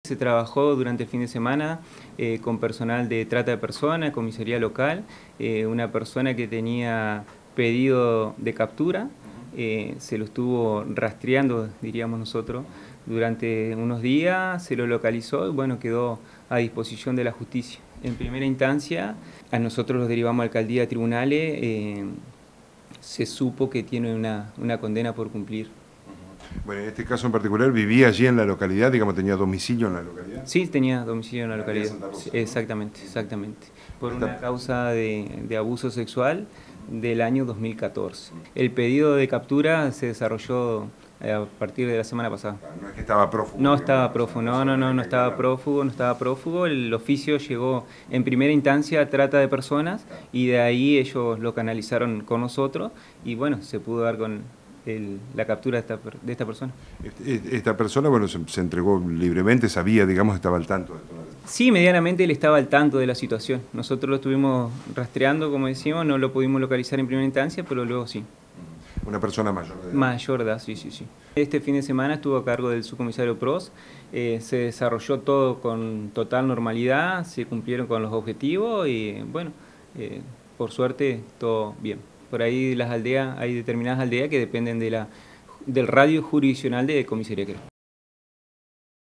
Se trabajó durante el fin de semana con personal de trata de personas, comisaría local, una persona que tenía pedido de captura, se lo estuvo rastreando, diríamos nosotros, durante unos días, se lo localizó y bueno, quedó a disposición de la justicia. En primera instancia, a nosotros los derivamos a alcaldía, a tribunales, se supo que tiene una condena por cumplir. Bueno, en este caso en particular, ¿vivía allí en la localidad? Digamos, ¿tenía domicilio en la localidad? Sí, tenía domicilio en la localidad. Santa Rosa, Sí, ¿no? exactamente, exactamente. Por una causa de abuso sexual del año 2014. El pedido de captura se desarrolló a partir de la semana pasada. No es que estaba prófugo. No digamos, estaba prófugo, no estaba prófugo, no estaba prófugo. El oficio llegó en primera instancia a trata de personas y de ahí ellos lo canalizaron con nosotros y bueno, se pudo dar con la captura de esta persona. Esta persona, bueno, se entregó libremente, sabía, digamos, estaba al tanto de todo. Sí, medianamente él estaba al tanto de la situación. Nosotros lo estuvimos rastreando, como decimos, no lo pudimos localizar en primera instancia, pero luego sí. Una persona mayor de edad. Mayor de edad, sí. Este fin de semana estuvo a cargo del subcomisario Pros, se desarrolló todo con total normalidad, se cumplieron con los objetivos y bueno, por suerte todo bien. Por ahí las aldeas, hay determinadas aldeas que dependen del radio jurisdiccional de Comisaría Querón.